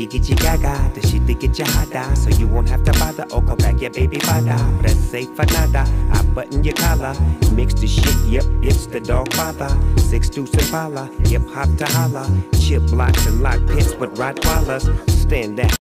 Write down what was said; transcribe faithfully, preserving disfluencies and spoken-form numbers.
she get you gaga, the shit to get you hada, so you won't have to bother. Oh, call back your baby father. Press for nada. I button your collar, mix the shit. Yep, it's the dog father. Six deuce and Impala, hip hop to holla. Chip blocks and lock pits with Rottweilers. Stand that.